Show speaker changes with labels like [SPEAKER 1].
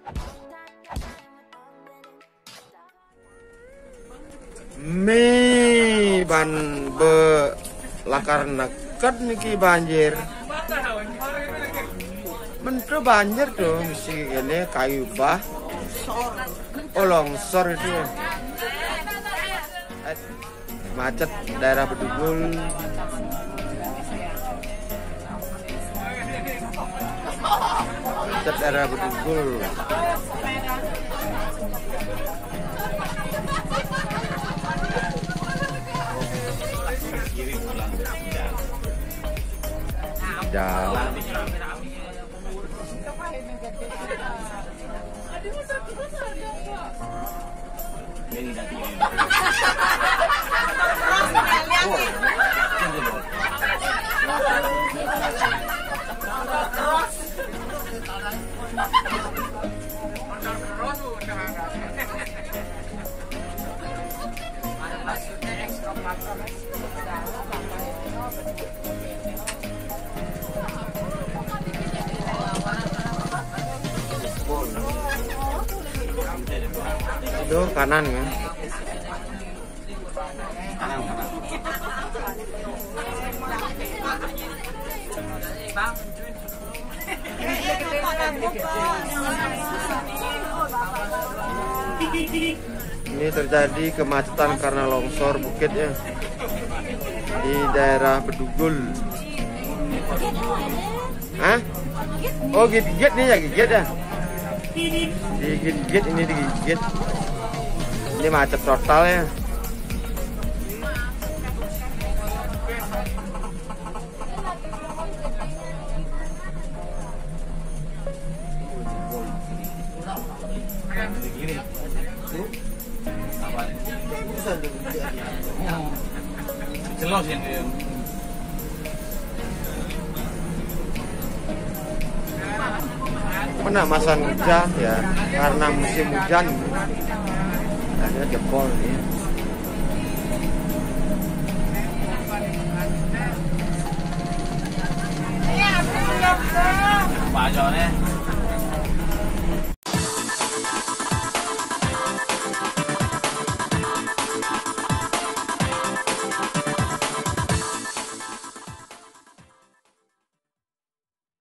[SPEAKER 1] Mi ban be lakar neket niki banjir. Menteri banjir tuh mesti ini kayu bah. Oh longsor itu ya. Macet daerah Bedugul. Macet daerah Bedugul. Jauh. Itu kanan ya. Ini terjadi kemacetan karena longsor bukitnya di daerah Bedugul. Hah? Oh gigit nih ya, gigit ya. Digigit ini digigit. Ini macet total ya.
[SPEAKER 2] Jelas ini.
[SPEAKER 1] Penamasan hujan ya, karena musim hujan ada jebol nih.